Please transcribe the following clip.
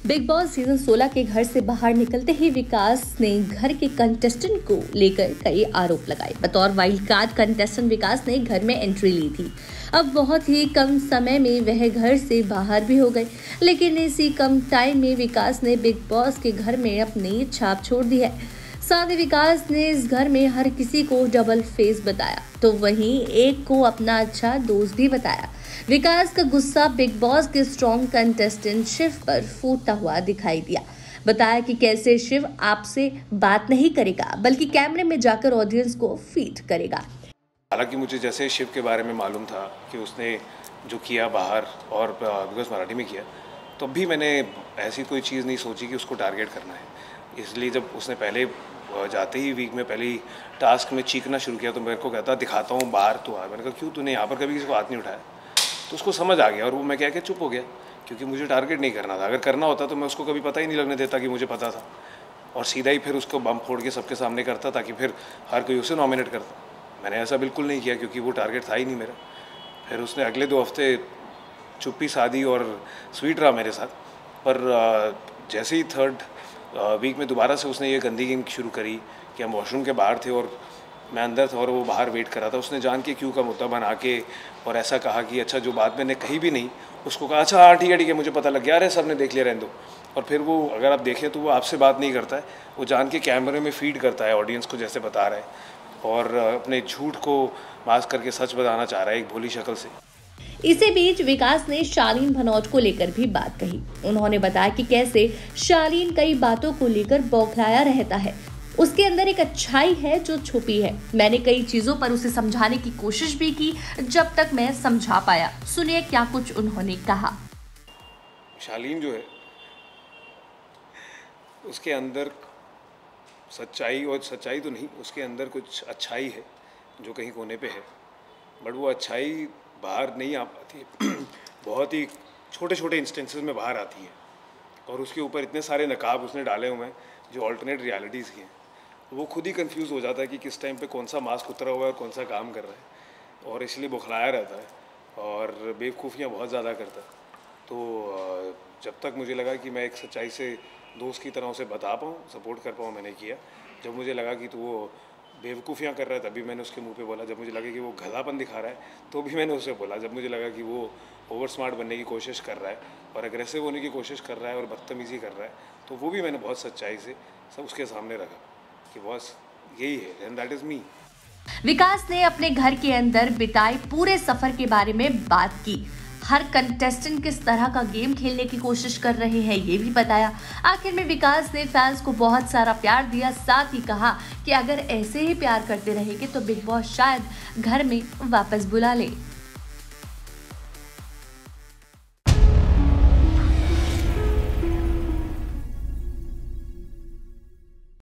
Big boss season 16 के घर से बाहर निकलते ही विकास ने घर के कंटेस्टेंट को लेकर कई आरोप लगाए। बतौर वाइल्ड कार्ड कंटेस्टेंट विकास ने घर में एंट्री ली थी। अब बहुत ही कम समय में वह घर से बाहर भी हो गए, लेकिन इसी कम टाइम में विकास ने बिग बॉस के घर में अपनी छाप छोड़ दी है। साथ ही विकास ने इस घर में हर किसी को डबल फेस बताया, तो वहीं एक को अपना अच्छा दोस्त भी बताया। विकास का गुस्सा बिग बॉस के स्ट्रॉन्ग कंटेस्टेंट शिव पर फूटता हुआ दिखाई दिया। बताया कि कैसे शिव आपसे बात नहीं करेगा, बल्कि कैमरे में जाकर ऑडियंस को फीड करेगा। हालांकि मुझे जैसे शिव के बारे में मालूम था कि उसने जो किया बाहर और बिकॉज मराठी में किया, तो भी मैंने ऐसी कोई चीज़ नहीं सोची कि उसको टारगेट करना है। इसलिए जब उसने पहले जाते ही वीक में पहली टास्क में चीखना शुरू किया, तो मेरे को कहता दिखाता हूँ बाहर तो आ। मैंने कहा क्यों, तूने यहाँ पर कभी किसी को हाथ नहीं उठाया? तो उसको समझ आ गया और वो मैं कह के चुप हो गया, क्योंकि मुझे टारगेट नहीं करना था। अगर करना होता तो मैं उसको कभी पता ही नहीं लगने देता कि मुझे पता था, और सीधा ही फिर उसको बम फोड़ के सबके सामने करता, ताकि फिर हर कोई उसे नॉमिनेट करता। मैंने ऐसा बिल्कुल नहीं किया, क्योंकि वो टारगेट था ही नहीं मेरा। फिर उसने अगले 2 हफ्ते चुप्पी साधी और स्वीट रहा मेरे साथ। पर जैसे ही 3rd वीक में दोबारा से उसने ये गंदी गेम शुरू करी कि हम वॉशरूम के बाहर थे और मैं अंदर था और वो बाहर वेट कर रहा था। उसने जान के क्यों का मुद्दा बना के और ऐसा कहा कि अच्छा, जो बात मैंने कही भी नहीं, उसको कहा अच्छा हाँ ठीक है मुझे पता लग गया, अरे सब ने देख लिया, रहने दो। और फिर वो, अगर आप देखें तो वो आपसे बात नहीं करता है, वो जान के कैमरे में फीड करता है ऑडियंस को, जैसे बता रहा है, और अपने झूठ को मास्क करके सच बताना चाह रहा है एक भोली शक्ल से। इसी बीच विकास ने शालीन भनौट को लेकर भी बात कही। उन्होंने बताया कि कैसे शालीन कई बातों को लेकर बौखलाया रहता है। उसके अंदर एक अच्छाई है जो छुपी है। मैंने कई चीजों पर उसे समझाने की कोशिश भी की, जब तक मैं समझा पाया। सुनिए क्या कुछ उन्होंने कहा। शालीन जो है, उसके अंदर सच्चाई, और सच्चाई तो नहीं, उसके अंदर कुछ अच्छाई है जो कहीं कोने पे है, बट वो अच्छाई बाहर नहीं आ पाती है। बहुत ही छोटे छोटे इंस्टेंसेस में बाहर आती है, और उसके ऊपर इतने सारे नकाब उसने डाले हुए हैं जो ऑल्टरनेट रियलिटीज़ के हैं। वो खुद ही कंफ्यूज हो जाता है कि किस टाइम पे कौन सा मास्क उतरा हुआ है और कौन सा काम कर रहा है, और इसलिए बौखलाया रहता है और बेवकूफ़ियाँ बहुत ज़्यादा करता है। तो जब तक मुझे लगा कि मैं एक सच्चाई से दोस्त की तरह उसे बता पाऊँ, सपोर्ट कर पाऊँ, मैंने किया। जब मुझे लगा कि तो वो बेवकूफ़ियाँ कर रहा है, तभी मैंने उसके मुंह पे बोला। जब मुझे लगा कि वो गधापन दिखा रहा है, तो भी मैंने उसे बोला। जब मुझे लगा कि वो ओवर स्मार्ट बनने की कोशिश कर रहा है और अग्रेसिव होने की कोशिश कर रहा है और बदतमीज़ी कर रहा है, तो वो भी मैंने बहुत सच्चाई से सब उसके सामने रखा कि बस यही है, and that is me. Vikas ने अपने घर के अंदर बिताए पूरे सफर के बारे में बात की। हर कंटेस्टेंट किस तरह का गेम खेलने की कोशिश कर रहे हैं, ये भी बताया। आखिर में विकास ने फैंस को बहुत सारा प्यार दिया। साथ ही कहा कि अगर ऐसे ही प्यार करते रहेंगे तो बिग बॉस शायद घर में वापस बुला ले।